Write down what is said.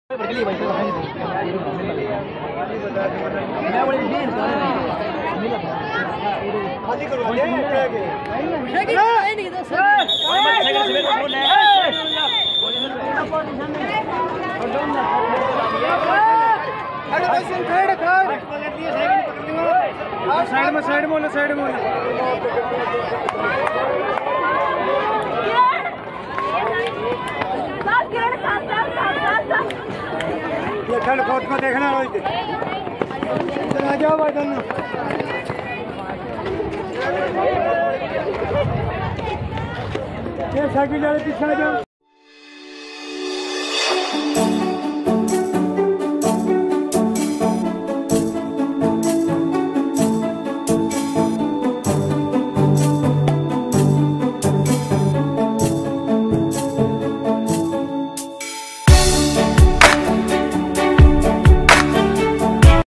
Side में court को देखना हो आ जाओ भाई दोनों ये साइकिल वाले पीछे आ जाओ।